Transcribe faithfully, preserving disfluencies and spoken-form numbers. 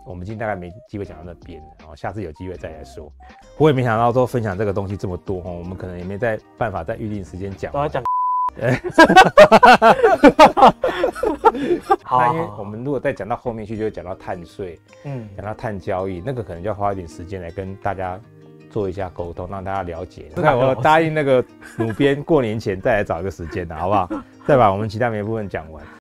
我们今天大概没机会讲到那边，然后下次有机会再来说。我也没想到说分享这个东西这么多哦，我们可能也没在办法在预定时间讲。 都要讲。 对， 好、啊， 那因为我们如果再讲到后面去，就会讲到碳税，嗯，讲到碳交易，那个可能就要花一点时间来跟大家做一下沟通，让大家了解。那我答应那个鲁编过年前再来找一个时间的，好不好？再把我们其他每部分讲完。